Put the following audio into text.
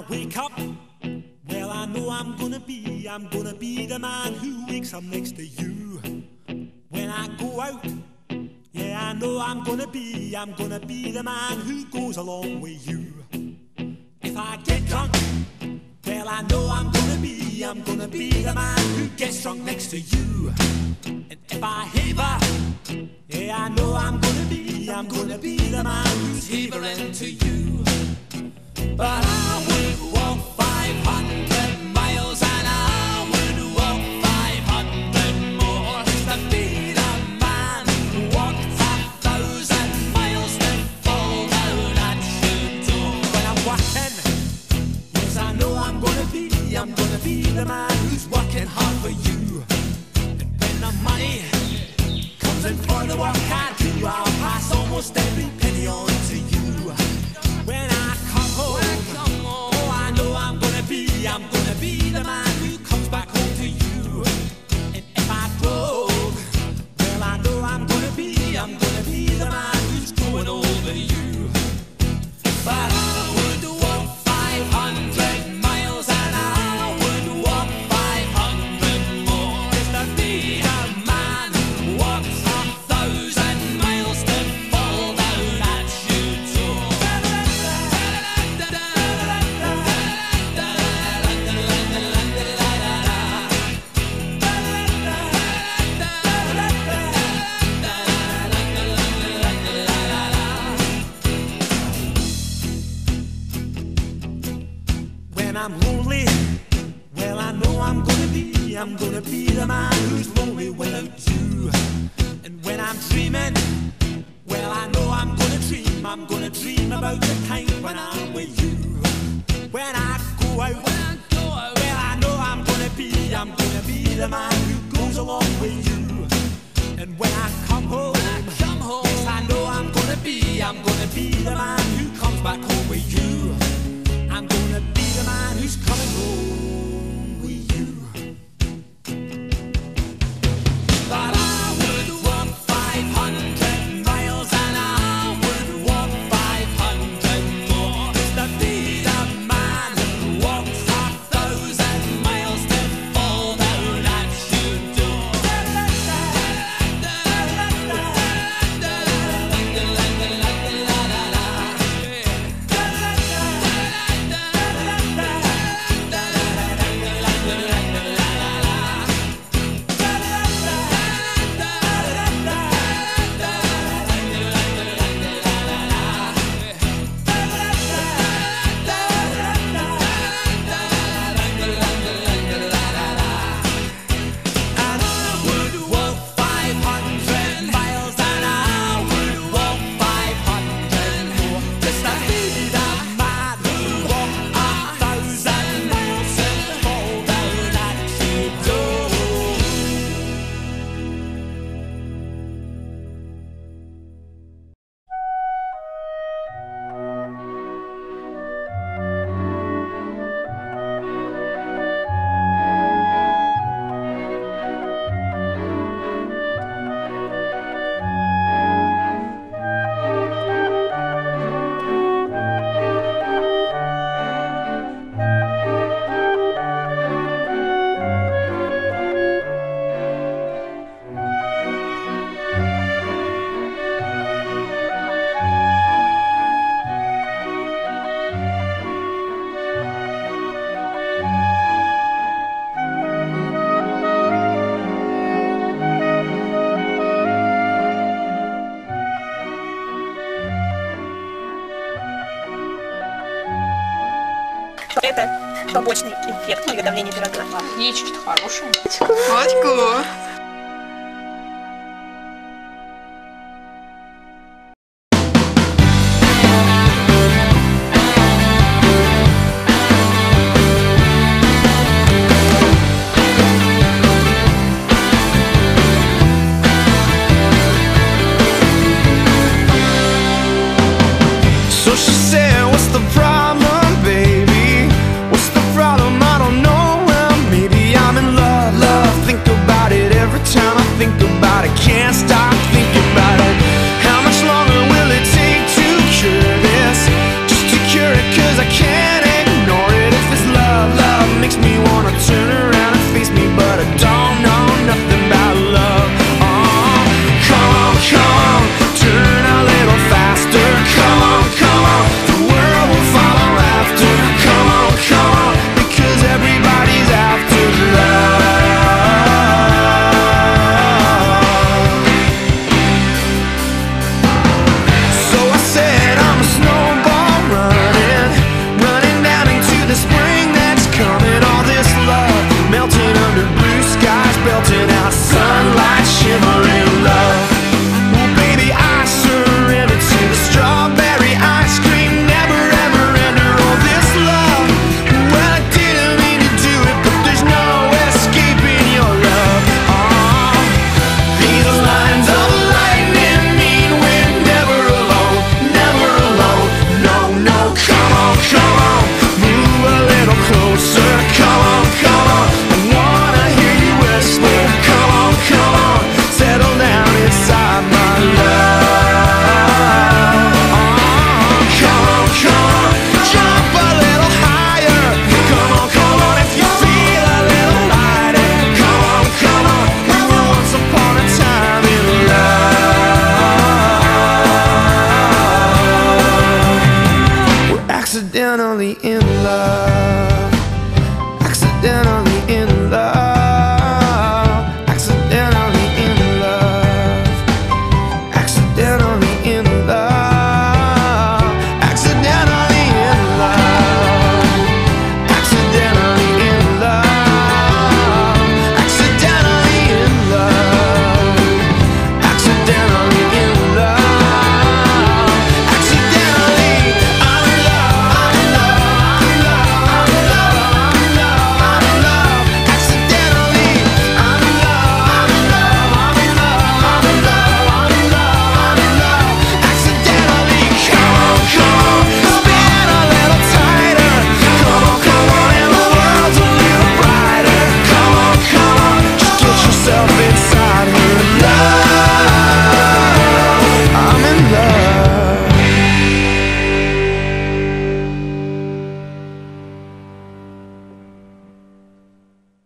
wake up, well, I know I'm gonna be the man who wakes up next to you. When I go out, yeah, I know I'm gonna be the man who goes along with you. If I get drunk, well, I know I'm gonna be the man who gets drunk next to you. And if I haver, yeah, I know I'm gonna be the man who's havering to you. But I would walk 500 miles and I would walk 500 more just to be the man who walked 1,000 miles to fall down at your door. When I'm working, yes, I know I'm gonna be the man who's working hard for you. And when the money comes in for the work I do, I'll pass almost every penny on to you. When I come home, oh, I know I'm gonna be the man who comes back home to you. And if I broke, well, I know I'm gonna be the man who's growing over you. But I would walk 500 miles and I would walk 500 more just to be the man who walks 1,000 miles to fall down at your door. When I'm lonely, well, I know I'm gonna be the man who's lonely without you. And when I'm dreaming, well, I know I'm gonna dream about the time when I'm with you. When I go out, well, I know I'm gonna be the man who goes along with you. And when I come home, yes, I know I'm gonna be the man who comes back home with you. I'm gonna be the man who's coming home with you. But I would walk 500 miles and I would walk 500 more just to be the man who walks 1,000 miles to fall down at your door. And I would walk 500 miles and I would walk 500 more just to be the man who walked 1,000 miles and fall down at your door. Это побочный эффект приготовления пирога. Яички хорошие. Батько. So she said, what's the problem, baby? What's the problem? I don't know. Well, maybe I'm in love. Think about it every time I think about it. Can't stop thinking.